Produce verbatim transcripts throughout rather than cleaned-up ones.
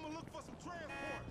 gonna look for some transport.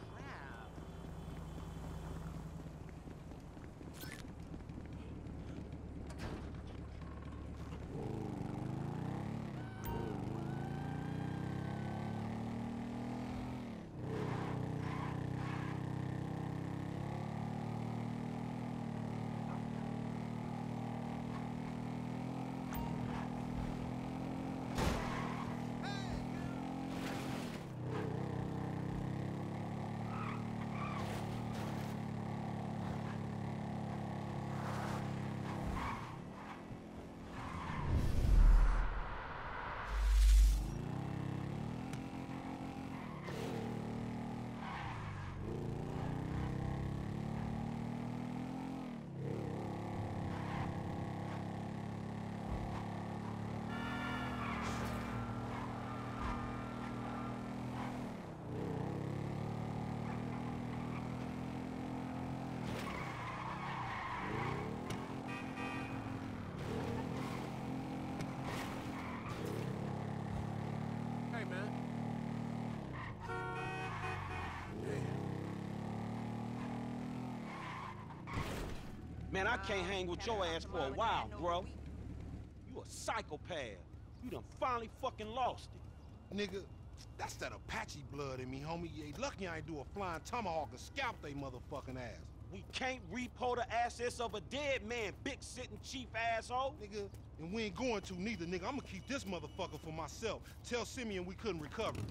Man, I can't hang with your ass for a while, bro. You a psychopath. You done finally fucking lost it. Nigga, that's that Apache blood in me, homie. You ain't lucky I ain't do a flying tomahawk and scalp they motherfucking ass. We can't repo the assets of a dead man, big sitting chief asshole. Nigga, and we ain't going to neither, nigga. I'm gonna keep this motherfucker for myself. Tell Simeon we couldn't recover.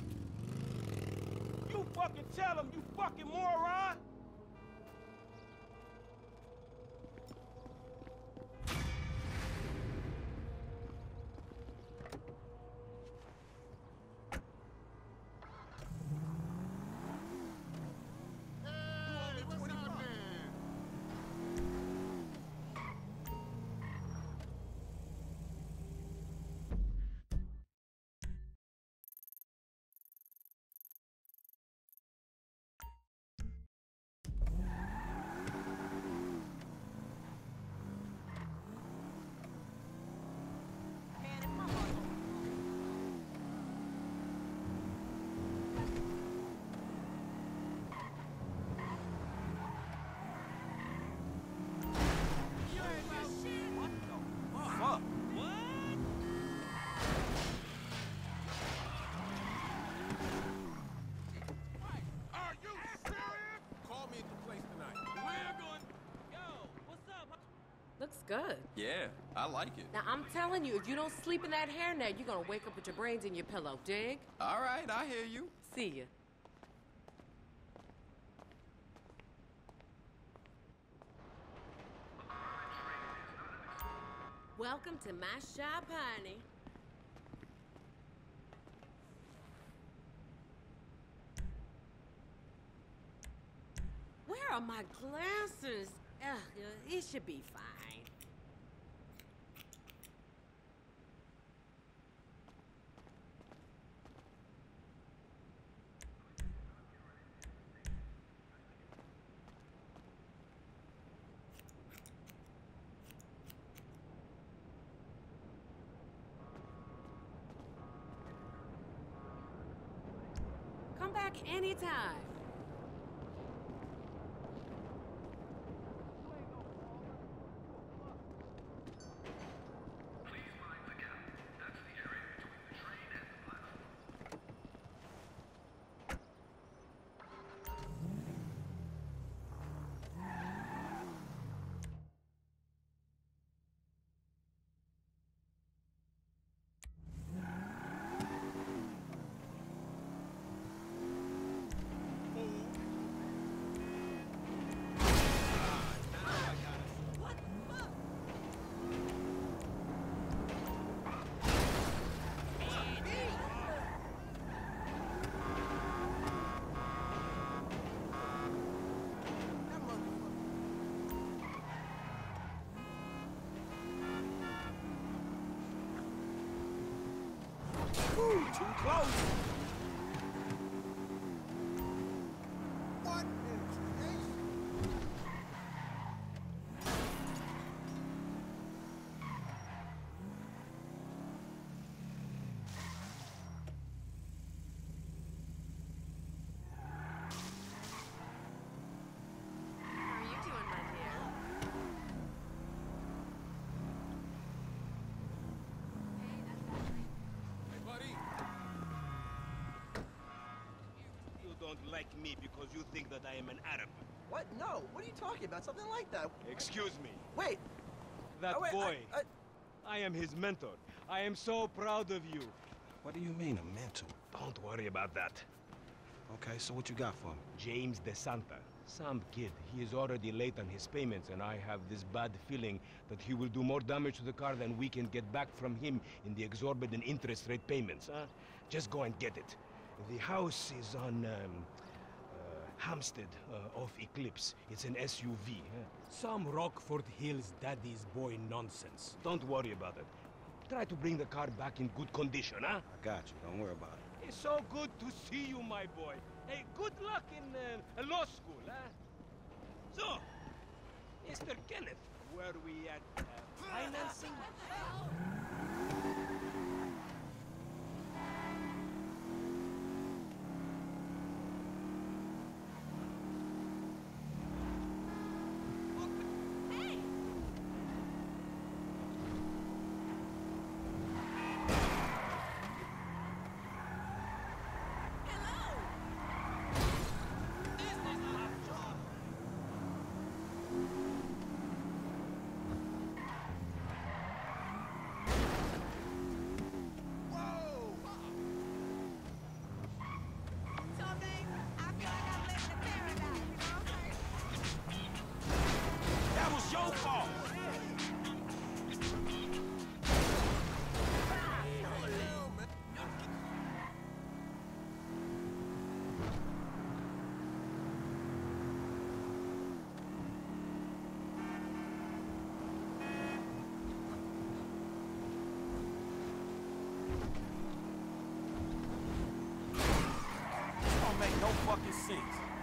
You fucking tell him, you fucking moron! Looks good. Yeah, I like it. Now, I'm telling you, if you don't sleep in that hairnet, you're gonna wake up with your brains in your pillow, dig? All right, I hear you. See ya. Welcome to my shop, honey. Where are my glasses? Ugh, it should be fine. Come back anytime. Ooh, too close. What in creation? me because you think that I am an Arab. What? No. What are you talking about? Something like that. Excuse me. Wait. That Oh, wait, boy. I, I... I am his mentor. I am so proud of you. What do you mean, a mentor? Don't worry about that. Okay, so what you got for me? James DeSanta. Some kid. He is already late on his payments, and I have this bad feeling that he will do more damage to the car than we can get back from him in the exorbitant interest rate payments, huh? Just go and get it. The house is on, um, uh, Hampstead, uh, off Eclipse. It's an S U V, huh? Some Rockford Hills daddy's boy nonsense. Don't worry about it. Try to bring the car back in good condition, huh? I got you. Don't worry about it. It's so good to see you, my boy. Hey, good luck in uh, law school, huh? So, Mister Kenneth, where are we at uh, financing? Make no fucking sense.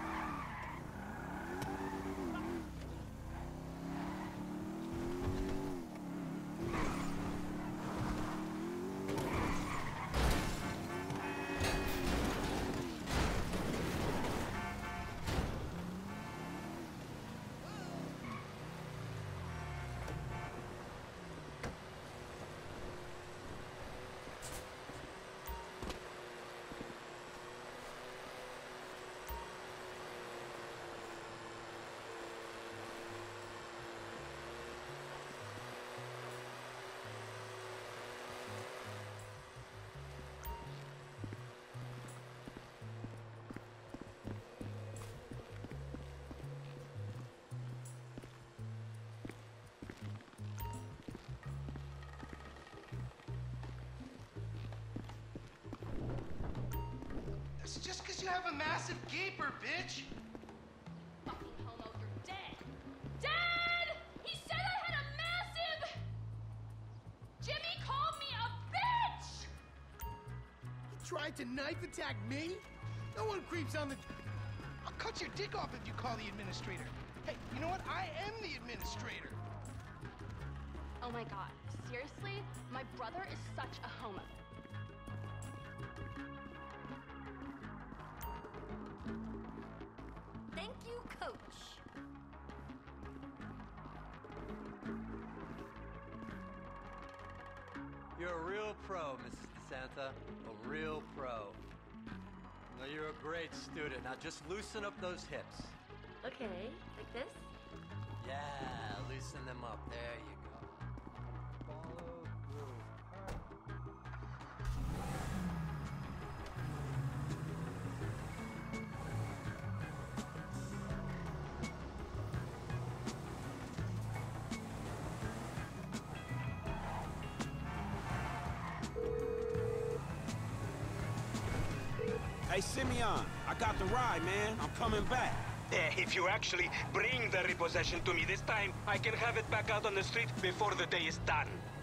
It's just because you have a massive gaper, bitch. Fucking homo, you're dead. Dad! He said I had a massive... Jimmy called me a bitch! You tried to knife attack me? No one creeps on the... I'll cut your dick off if you call the administrator. Hey, you know what? I am the administrator. Oh my god, seriously? My brother is such a homo. Thank you, Coach. You're a real pro, Missus DeSanta. A real pro. No, you're a great student. Now just loosen up those hips. Okay, like this? Yeah, loosen them up. There you go. Follow through. Hey, Simeon, I got the ride, man. I'm coming back. Uh, if you actually bring the repossession to me this time, I can have it back out on the street before the day is done.